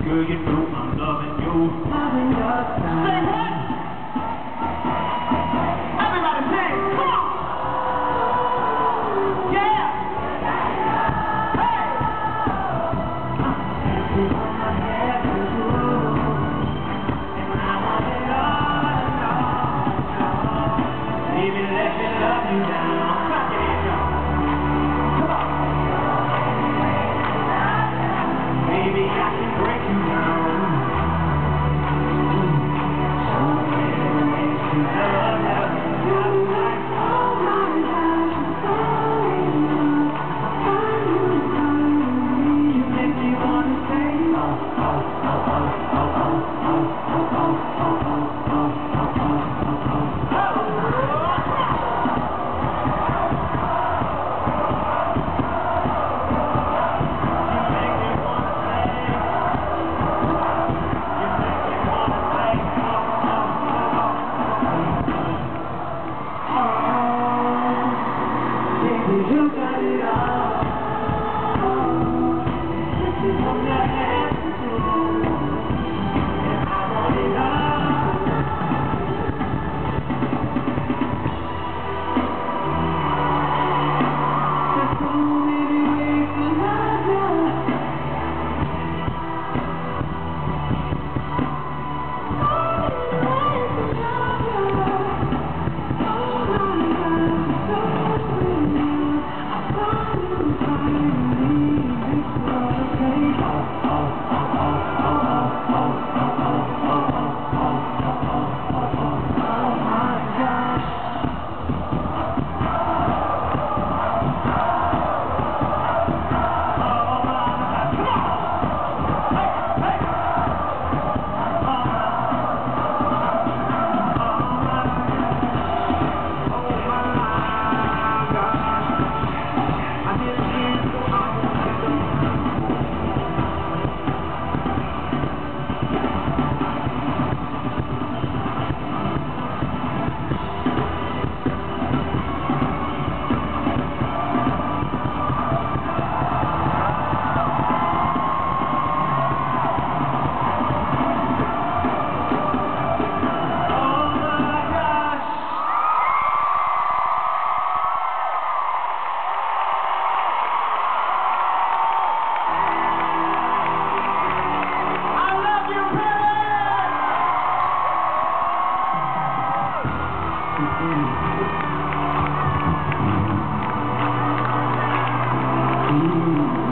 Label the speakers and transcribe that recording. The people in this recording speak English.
Speaker 1: Girl, you know I'm loving you.
Speaker 2: Loving your style.
Speaker 1: Say what? Everybody sing. Come on. Yeah. Hey.
Speaker 2: You want my hair to grow, and I want it all.
Speaker 1: Baby, let me love you now. Clap your hands, y'all. Come on. Baby, I can break you down. So many ways to love you. You make me wanna say,
Speaker 2: You got it all. This is what I have to do, and I want it all. There's so many ways to love you.
Speaker 1: Ooh.